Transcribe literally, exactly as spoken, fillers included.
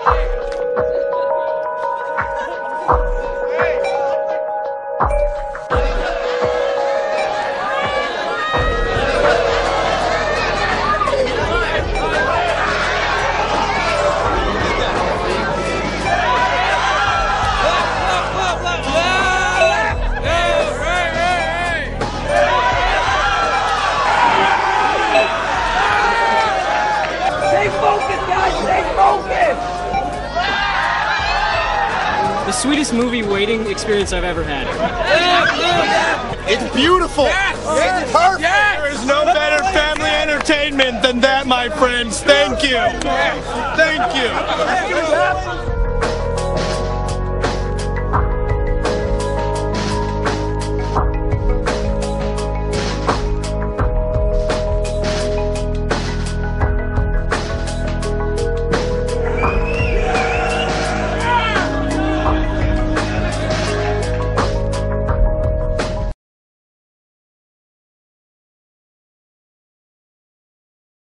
The sweetest movie waiting experience I've ever had. It's beautiful. Yes. It's perfect. Yes. There is no better family entertainment than that, my friends. Thank you. Thank you.